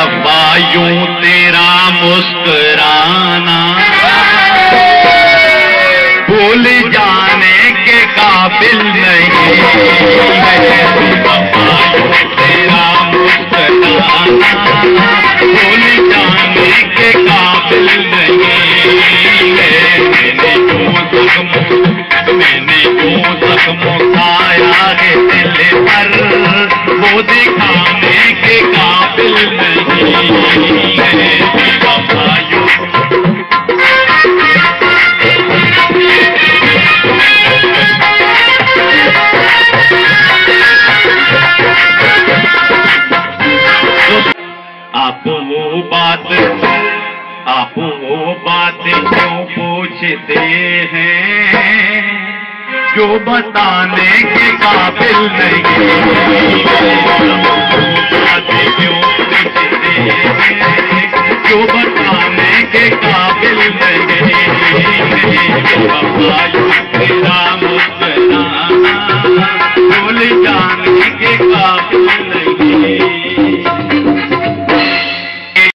वफा यूं तेरा मुस्कुराना भूल जाने के काबिल नहीं है। वफा यूं तेरा मुस्कुराना भूल जाने के काबिल नहीं है। मैंने जो जख्म उठाया है दिल पर वो दिखाने के काबिल नहीं है। वफा यूं आप वो बात क्यों पूछते हैं जो बताने के काबिल नहीं। बात क्यों पूछते हैं जो बताने के काबिल नहीं।